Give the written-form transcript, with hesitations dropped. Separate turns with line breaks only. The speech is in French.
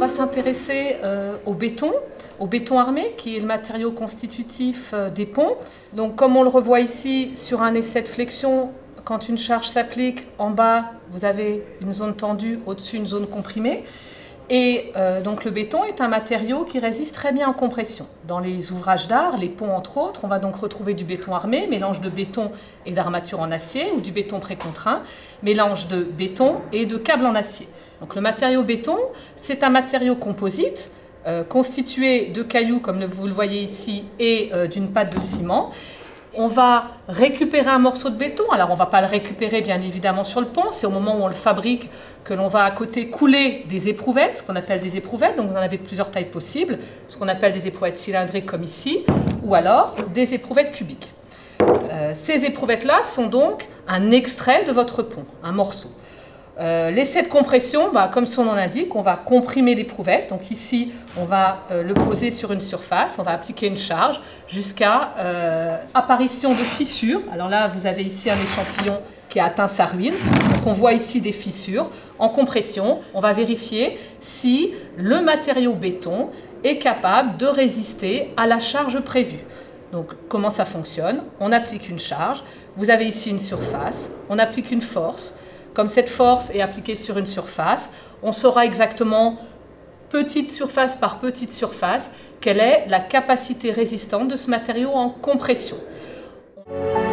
va s'intéresser au béton armé, qui est le matériau constitutif des ponts. Donc, comme on le revoit ici sur un essai de flexion, quand une charge s'applique, en bas, vous avez une zone tendue, au-dessus, une zone comprimée. Et donc le béton est un matériau qui résiste très bien en compression. Dans les ouvrages d'art, les ponts entre autres, on va donc retrouver du béton armé, mélange de béton et d'armature en acier, ou du béton précontraint, mélange de béton et de câbles en acier. Donc le matériau béton, c'est un matériau composite, constitué de cailloux, comme vous le voyez ici, et d'une pâte de ciment. On va récupérer un morceau de béton. Alors, on ne va pas le récupérer, bien évidemment, sur le pont. C'est au moment où on le fabrique que l'on va à côté couler des éprouvettes, ce qu'on appelle des éprouvettes. Donc, vous en avez de plusieurs tailles possibles. Ce qu'on appelle des éprouvettes cylindriques, comme ici, ou alors des éprouvettes cubiques. Ces éprouvettes-là sont donc un extrait de votre pont, un morceau. L'essai de compression, comme son nom l'indique, on va comprimer l'éprouvette. Donc ici, on va le poser sur une surface, on va appliquer une charge jusqu'à apparition de fissures. Alors là, vous avez ici un échantillon qui a atteint sa ruine. Donc on voit ici des fissures. En compression, on va vérifier si le matériau béton est capable de résister à la charge prévue. Donc comment ça fonctionne? On applique une charge. Vous avez ici une surface. On applique une force. Comme cette force est appliquée sur une surface, on saura exactement, petite surface par petite surface, quelle est la capacité résistante de ce matériau en compression.